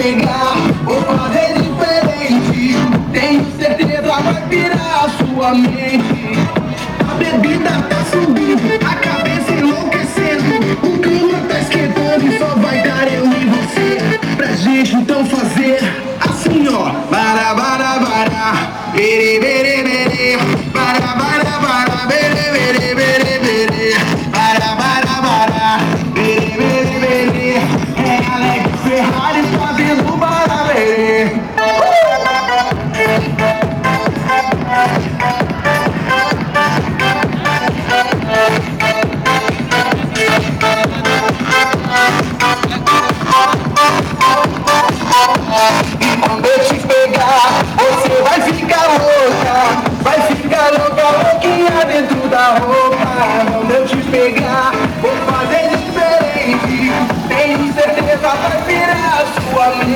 pegar, vou fazer diferente. Tenho certeza vai virar a sua mente. A bebida tá subindo, a cabeça enlouquecendo. O clima tá esquentando e só vai dar eu e você. Pra gente então fazer assim, ó. Bara, bara, bara, bere, bere, bere. Bara, bara, bara, bere, bere, bere, bere. Bara, bara, bara, bere, bere, bere. É Alex Ferrari fazendo barabere. E quando eu te pegar, você vai ficar louca. Vai ficar louca, louquinha dentro da roupa. Quando eu te pegar, vou fazer diferente. Tenho certeza vai virar a sua mente.